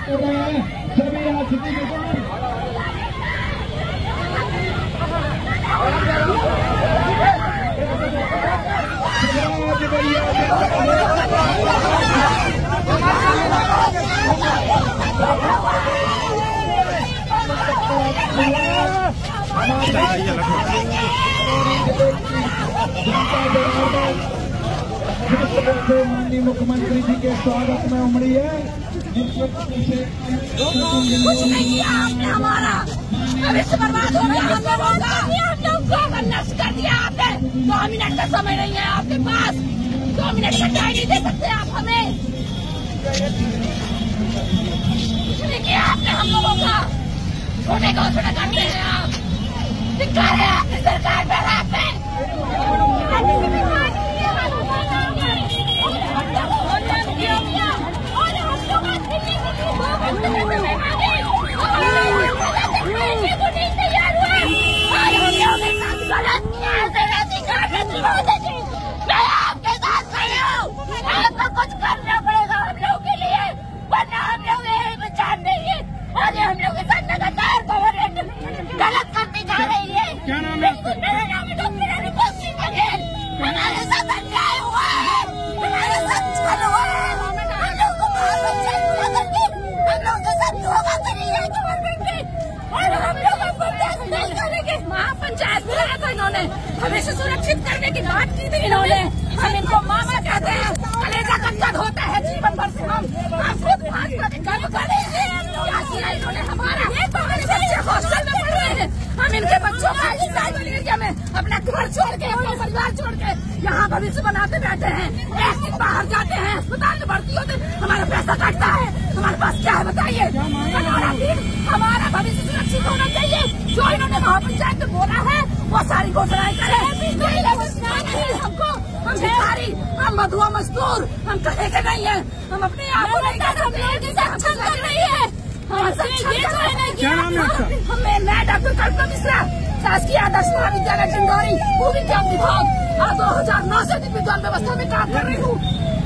कर रहे हैं सभी यहाँ स्थिति के माननीय मुख्यमंत्री जी के स्वागत में उमड़ी है। कुछ नहीं किया आपने हमारा, अब इससे बर्बाद हो गया हम लोगों का। हम लोग को नष्ट कर दिया आपने। 2 मिनट का समय नहीं है आपके पास, 2 मिनट का टाइम नहीं दे सकते आप हमें। कुछ नहीं किया आपने हम लोगों का, छोटे घोषणा करते हैं आप, धिक्कार है आपकी सरकार पर। मैं आपके साथ खड़ी हूँ, आपको कुछ करना पड़ेगा हम लोगों के लिए, वरना हम लोग यही पहचान देंगे। और हम लोग के साथ लगातार गवर्नमेंट गलत करती जा रही है। क्या नाम है? मेरा नाम है डॉक्टर अनुपस्थिति बघेल। हमारे साथ अन्याय हुआ है, हमारे साथ छल हुआ है, हम लोग को महापंचायत पूरा करके हम लोग के साथ धोखा करी है गवर्नमेंट ने, और हम लोग आपको नहीं करेंगे। महापंचायत बुलाया था इन्होंने, हमें से सुरक्षित करने की बात की थी इन्होंने। हम इनको मामा कहते हैं, कलेजा गदगद होता है जीवन भर से। हम खुद भाजपा के कर्म कर रहे हैं, क्या किया इन्होंने हमारा। बच्चे हॉस्टल में पढ़ रहे हैं, हम इनके बच्चों का ट्राइबल एरिया में अपना घर छोड़ के, अपना परिवार छोड़ के यहाँ भविष्य बनाते बैठे हैं। एक दिन बाहर जाते हैं, अस्पताल में भर्ती होते, हमारा पैसा कटता है। हमारे पास क्या है बताइए? हमारा भविष्य सुरक्षित होना चाहिए। जो इन्होंने महापंचायत में बोला है वो सारी घोषणाएं करें। हमको, हम भिखारी, हम मधुआ मजदूर, हम कहे के नहीं है, हम अपने आप को नहीं कर सकते। अच्छा कर रही है, क्या नाम है आपका? मैं डॉक्टर कल्पना मिश्रा, शासकीय आदर्श महाविद्यालय डिंडौरी, भू विज्ञान विभाग 2009 से विद्वान व्यवस्था में काम कर रही हूँ।